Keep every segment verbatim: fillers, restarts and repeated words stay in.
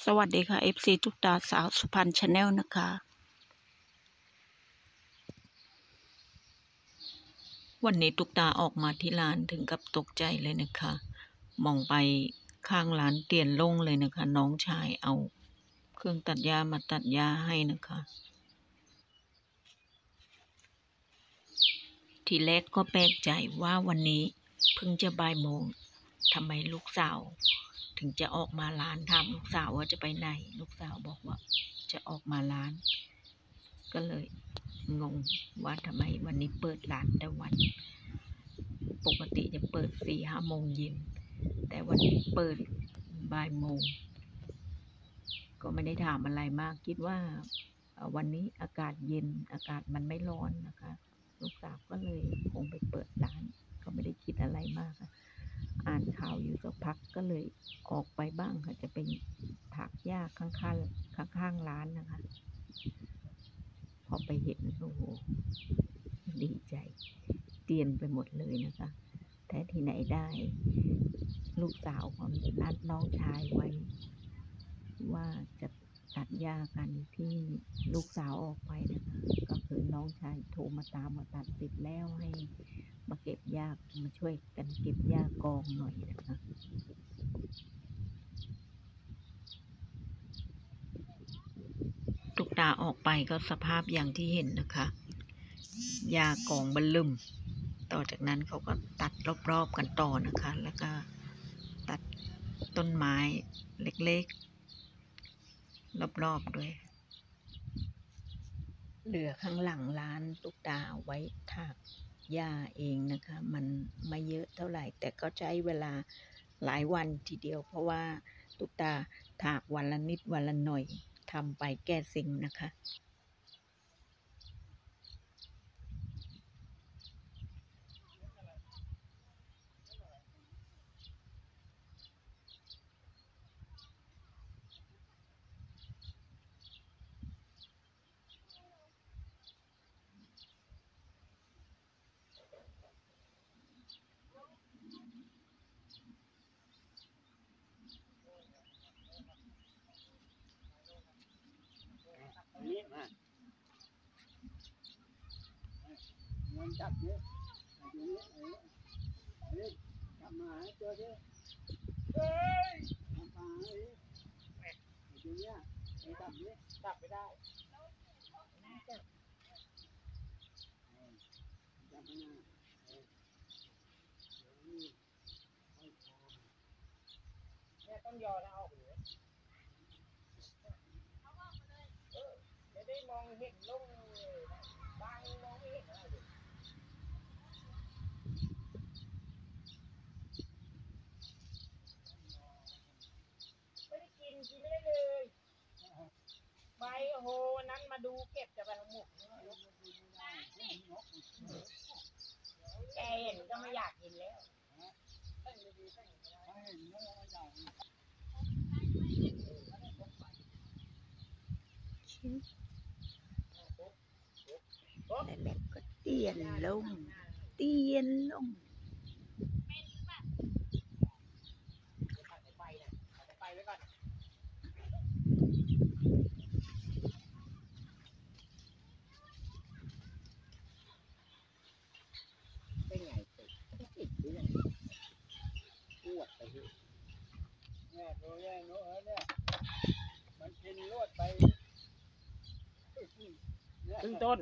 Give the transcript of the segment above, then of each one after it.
สวัสดีค่ะ เอฟ ซี ตุ๊กตาสาวสุพรรณชาแนลนะคะ วันนี้ตุ๊กตาออกมาที่ร้านถึงกับตกใจเลยนะคะ มองไปข้างร้านเตียนโล่งเลยนะคะ น้องชายเอาเครื่องตัดหญ้ามาตัดหญ้าให้นะคะ ทีแรกก็แปลกใจว่าวันนี้เพิ่งจะบ่ายโมงทำไมลูกสาวถึงจะออกมาร้านถามลูกสาวว่าจะไปไหนลูกสาวบอกว่าจะออกมาร้าน ก็เลยงงว่าทำไมวันนี้เปิดร้านแต่วันปกติจะเปิดสี่ห้าโมงเย็นแต่วันนี้เปิดบ่ายโมงก็ไม่ได้ถามอะไรมากคิดว่าวันนี้อากาศเย็นอากาศมันไม่ร้อนนะคะลูกสาวก็เลยคงไปเปิดร้านก็ไม่ได้คิดอะไรมากค่ะอ่านข่าวอยู่สักพักก็เลยออกไปบ้างค่ะจะเป็นถากหญ้าข้างๆข้างๆร้านนะคะพอไปเห็นโอ้โหดีใจเตียนไปหมดเลยนะคะแต่ที่ไหนได้ลูกสาวของนัดน้องชายไว้ว่าจะตัดหญ้ากันที่ลูกสาวออกไปนะคะก็คือน้องชายโทรมาตามมาตัดเสร็จแล้วให้มาเก็บหญ้ามาช่วยกันเก็บหญ้ากองหน่อยนะคะตุ๊กตาออกไปก็สภาพอย่างที่เห็นนะคะหญ้ากองบรรลุมต่อจากนั้นเขาก็ตัดรอบๆกันต่อนะคะแล้วก็ตัดต้นไม้เล็กๆรอบๆด้วยเหลือข้างหลังร้านตุ๊กตาไว้ถากหญ้าเองนะคะมันไม่เยอะเท่าไหร่แต่ก็ใช้เวลาหลายวันทีเดียวเพราะว่าตุ๊กตาถากวันละนิดวันละหน่อยทำไปแก้สิ่งนะคะนี่มาเงินจับเนี่ยดูนี่เออเฮ้ยจับมาให้เจอดิเฮ้ยมาตายดูเนี่ยจับนี่จับไม่ได้จับจับไม่ได้เนี่ยต้องยอนะออกเลยจะได้มองเห็นลงบางมองไม่เห็นอะไรเลยไม่ได้กินกินไม่ได้เลยใบโหนั้นมาดูเก็บจะไปทั้งหมดแกเห็นก็ไม่อยากกินแล้วแล้วแบบก็เตียนลงเตียนลงไปนะไปไว้ก่อนเป็นไงติดติดด้วยปวดไปด้วยเนี่ยตัวแย่งโน้ตเนี่ยมันกินลวดไปครึ่งต้น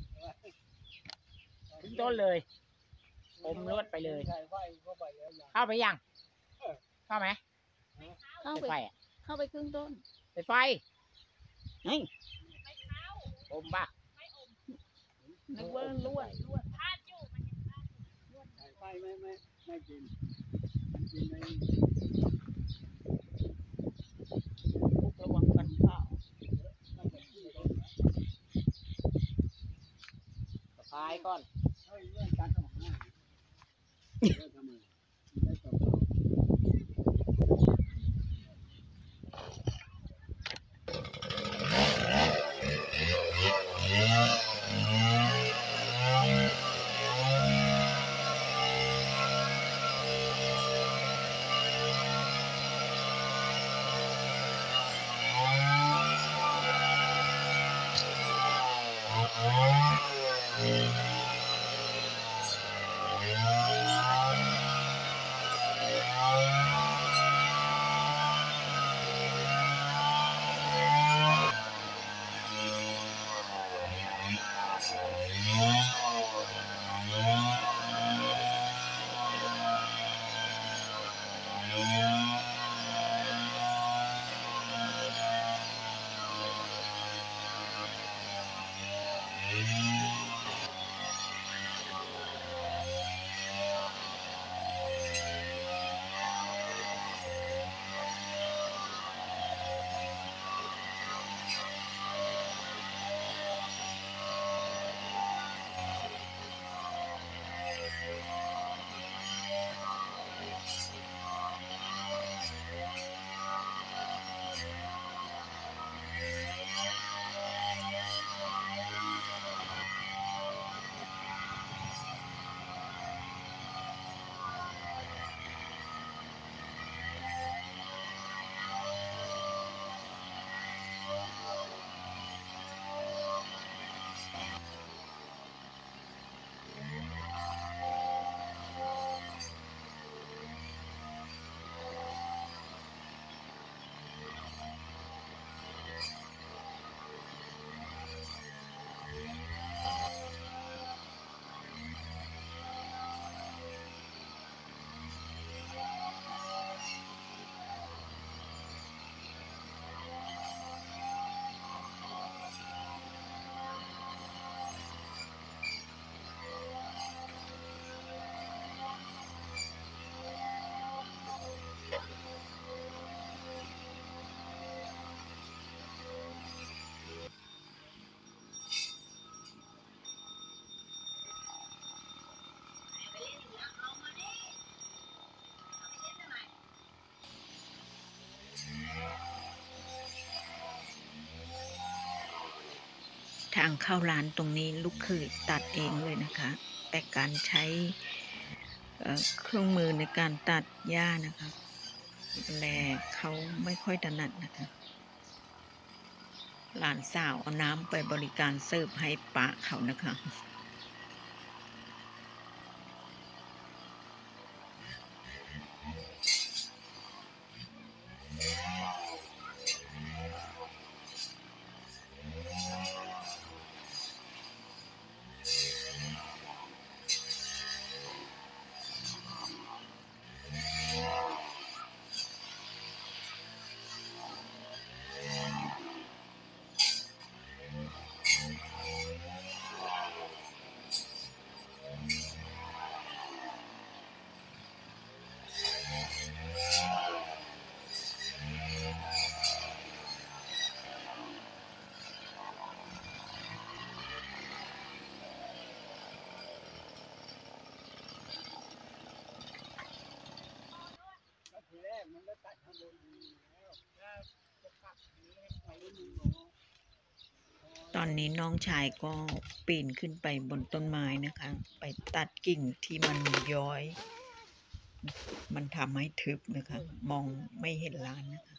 ครึ่งต้นเลยอมลวดไปเลยเข้าไปยังเข้าไหมเข้าไปไฟอ่ะเข้าไปครึ่งต้นไปไฟนี่อมป่ะนึกว่าลวดลวดไฟไม่ไม่ไม่กินกินไม่ระวังกันข้าวพายก่อนเฮ้ยเรื่องการทำงานเรื่องทำไมได้จบางเข้าร้านตรงนี้ลูกเขยตัดเองเลยนะคะ แต่การใช้เอ่อเครื่องมือในการตัดหญ้านะคะแลเขาไม่ค่อยถนัดนะคะ หลานสาวเอาน้ำไปบริการเสิร์ฟให้ป้าเขานะคะก็ทีแรกมันก็ตัดข้างบนดีแล้วแล้วจะปักอย่างนี้ให้ไปมึงบอกตอนนี้น้องชายก็ปีนขึ้นไปบนต้นไม้นะคะ ไปตัดกิ่งที่มันย้อย มันทำให้ทึบนะคะ มองไม่เห็นร้านนะคะ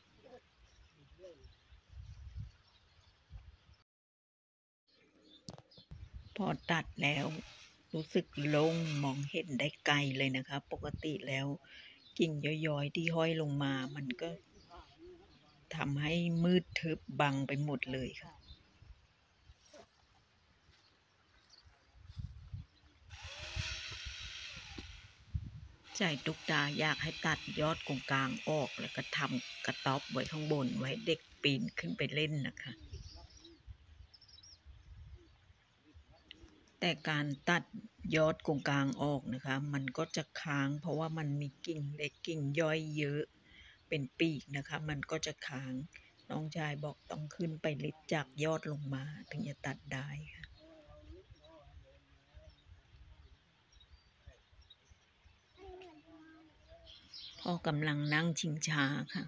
พอตัดแล้วรู้สึกโล่งมองเห็นได้ไกลเลยนะคะ ปกติแล้วกิ่งย้อยๆที่ห้อยลงมา มันก็ทำให้มืดทึบบังไปหมดเลยค่ะ ใจตุกตาอยากให้ตัดยอดกงกลางออกแล้วก็ทำกระต๊อบไว้ข้างบนไว้เด็กปีนขึ้นไปเล่นนะคะ แต่การตัดยอดกงกลางออกนะคะ มันก็จะค้างเพราะว่ามันมีกิ่งเล็กกิ่งย่อยเยอะเป็นปีกนะคะ มันก็จะค้างน้องชายบอกต้องขึ้นไปลิดจากยอดลงมาถึงจะตัดได้ค่ะพ่อกำลังนั่งชิงช้าค่ะ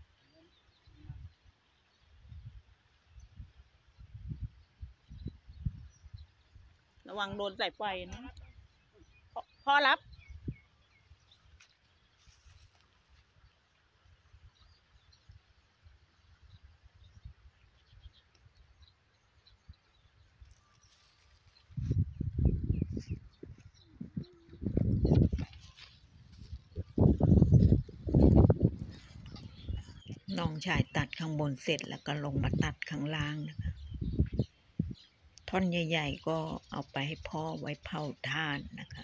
ระวังโดนสายไฟนะพ่อพ่อรับน้องชายตัดข้างบนเสร็จแล้วก็ลงมาตัดข้างล่างนะคะ ท่อนใหญ่ๆก็เอาไปให้พ่อไว้เผาถ่านนะคะ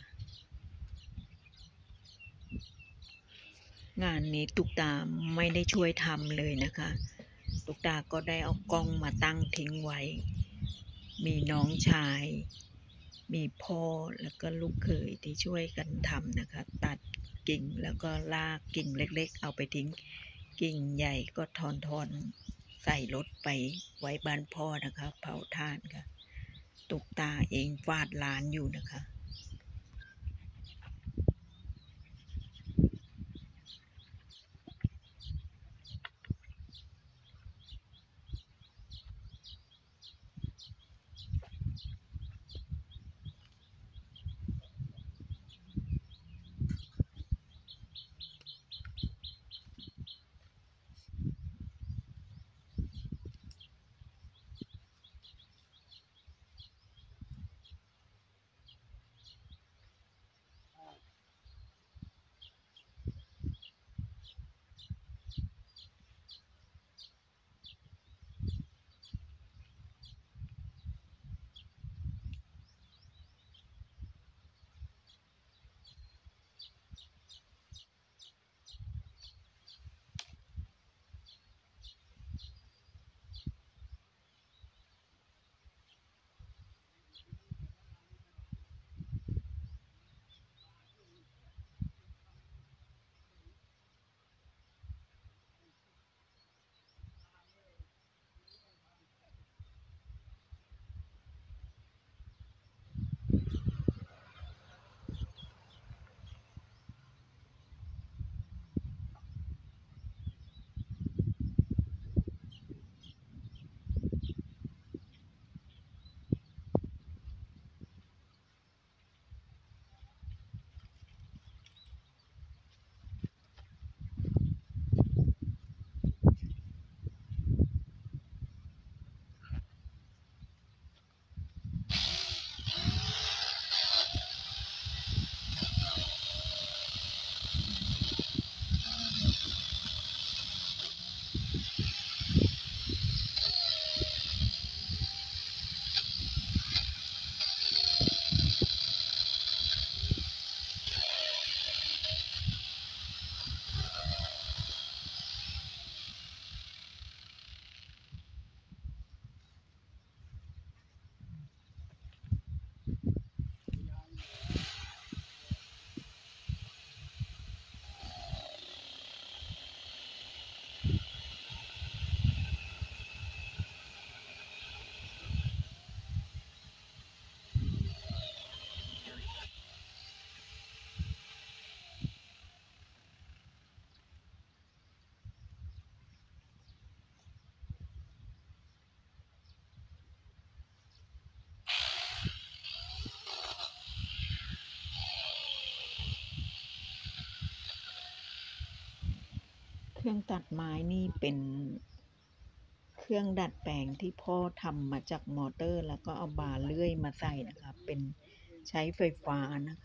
งานนี้ตุกตาไม่ได้ช่วยทำเลยนะคะ ตุกตาก็ได้เอากล้องมาตั้งทิ้งไว้ มีน้องชาย มีพ่อแล้วก็ลูกเขยที่ช่วยกันทำนะคะ ตัดกิ่งแล้วก็ลากกิ่งเล็กๆเอาไปทิ้ง กิ่งใหญ่ก็ทอนๆใส่รถไปไว้บ้านพ่อนะคะเผาถ่านค่ะ ตุกตาเองฟาดร้านอยู่นะคะเครื่องตัดไม้นี่เป็นเครื่องดัดแปลงที่พ่อทำมาจากมอเตอร์แล้วก็เอาบาร์เลื่อยมาใส่นะคะ เป็นใช้ไฟฟ้านะคะ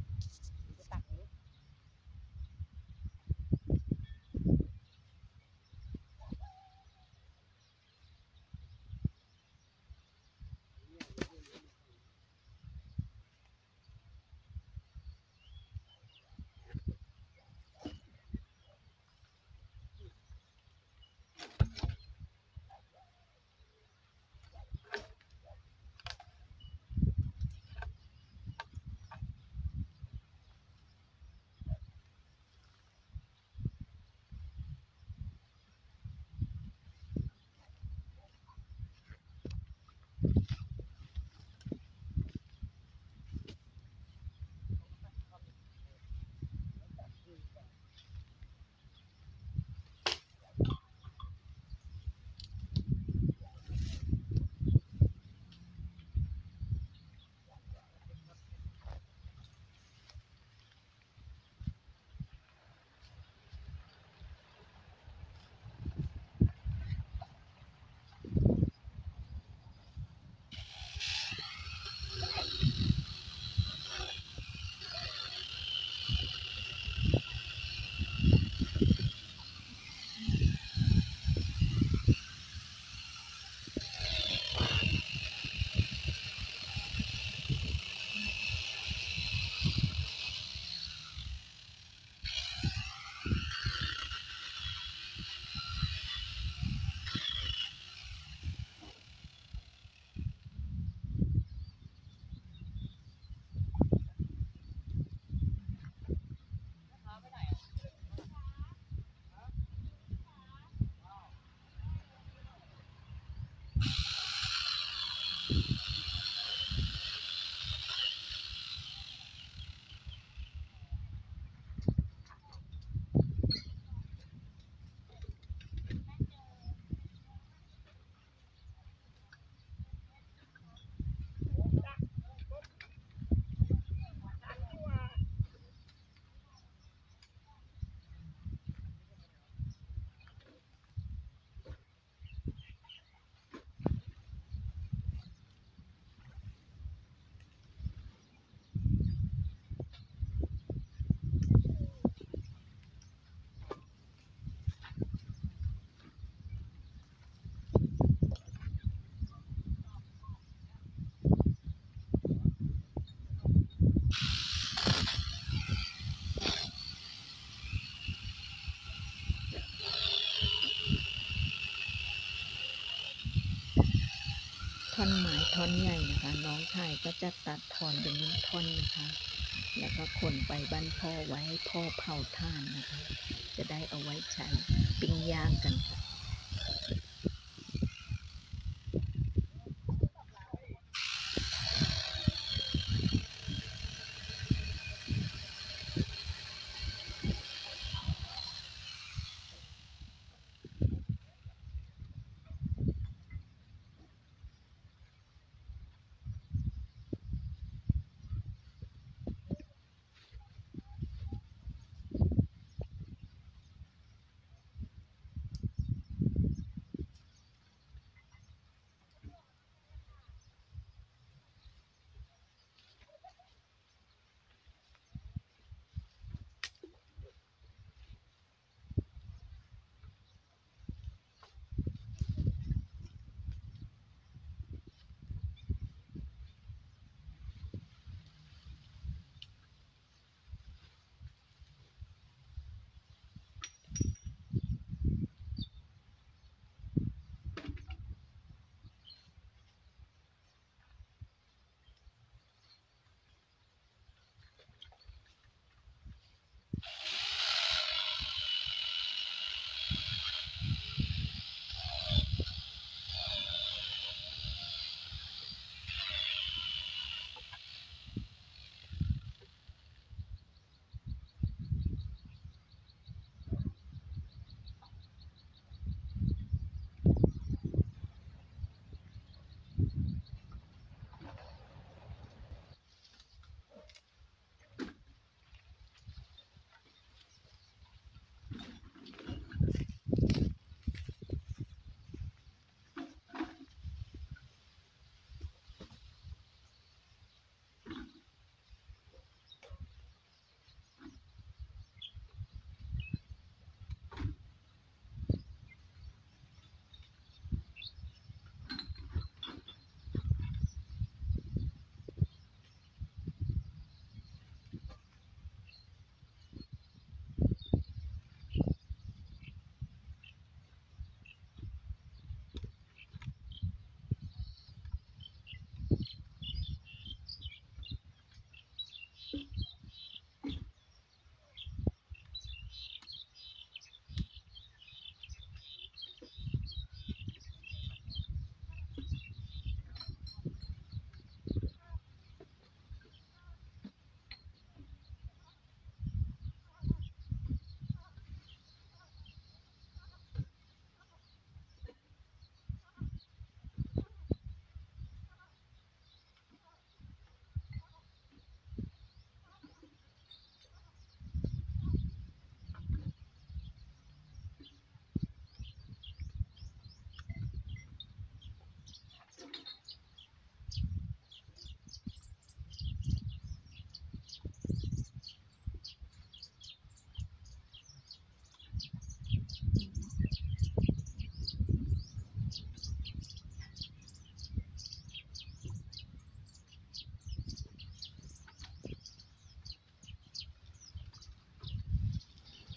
ท่อนไม้ท่อนใหญ่นะคะ น้องชายก็จะตัดทอนเป็นท่อนนะคะ แล้วก็ขนไปบ้านพ่อไว้ให้พ่อเผาถ่านนะคะ จะได้เอาไว้ใช้ปิ้งย่างกันค่ะ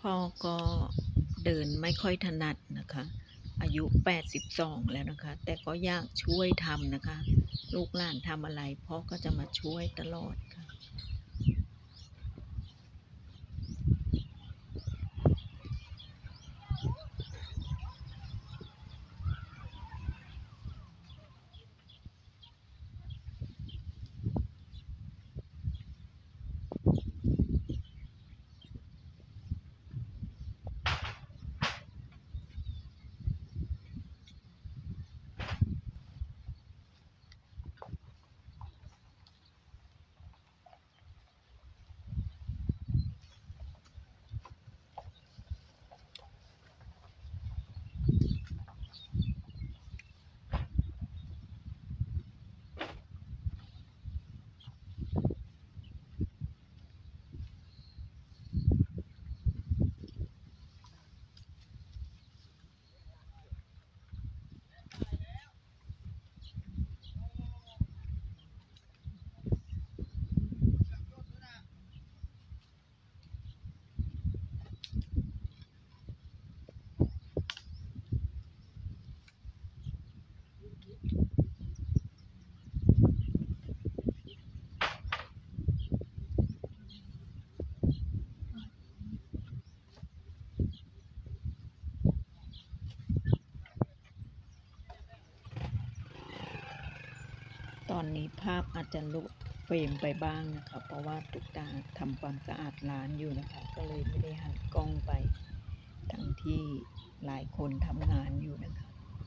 พ่อก็เดินไม่ค่อยถนัดนะคะ อายุแปดสิบสองแล้วนะคะ แต่ก็อยากช่วยทำนะคะ ลูกหลานทำอะไรพ่อก็จะมาช่วยตลอดค่ะ ตอนนี้ภาพอาจจะหลุดเฟรมไปบ้างนะคะ เพราะว่าตุ๊กตาทำความสะอาดร้านอยู่นะคะ ก็เลยไม่ได้หันกล้องไปทั้งที่หลายคนทำงานอยู่นะคะ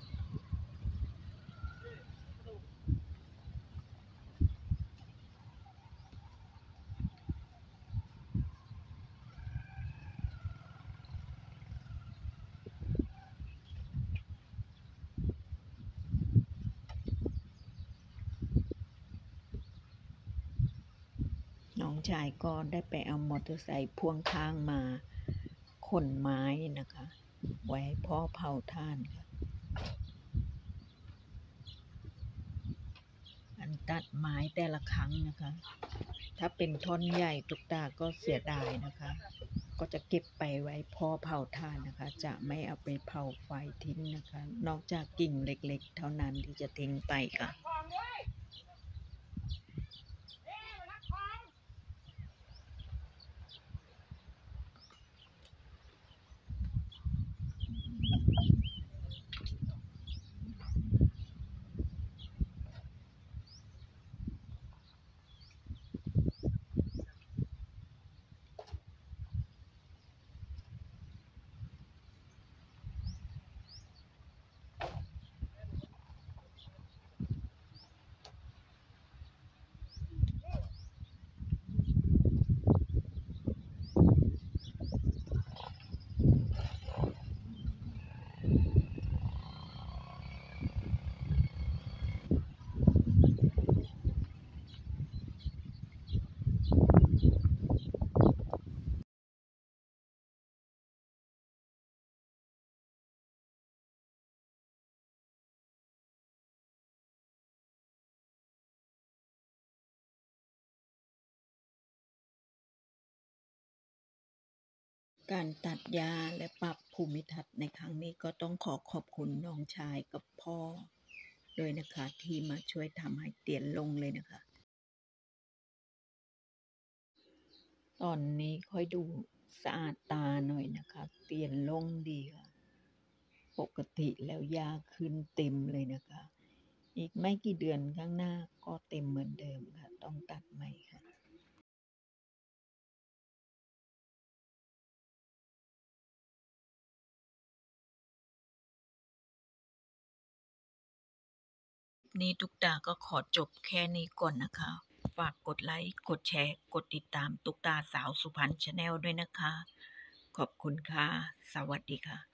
น้องชายก็ได้ไปเอามอเตอร์ไซค์พ่วงข้างมาขนไม้นะคะ ไว้ให้พ่อเผาถ่านค่ะอันตัดไม้แต่ละครั้งนะคะ ถ้าเป็นท่อนใหญ่ตุ๊กตาก็เสียดายนะคะ ก็จะเก็บไปไว้พ่อเผาถ่านนะคะ จะไม่เอาไปเผาไฟทิ้งนะคะ นอกจากกิ่งเล็กๆ เท่านั้นที่จะทิ้งไปค่ะ การตัดหญ้าและปรับภูมิทัศน์ในครั้งนี้ก็ต้องขอขอบคุณน้องชายกับพ่อด้วยนะคะ ที่มาช่วยทำให้เตียนลงเลยนะคะ ตอนนี้ค่อยดูสะอาดตาหน่อยนะคะ เตียนลงดีค่ะ ปกติแล้วหญ้าขึ้นเต็มเลยนะคะ อีกไม่กี่เดือนข้างหน้าก็เต็มเหมือนเดิมค่ะ ต้องตัดใหม่ค่ะ นี่ตุ๊กตาก็ขอจบแค่นี้ก่อนนะคะ ฝากกดไลค์ กดแชร์ กดติดตามตุ๊กตาสาวสุพรรณชาแนลด้วยนะคะ ขอบคุณค่ะ สวัสดีค่ะ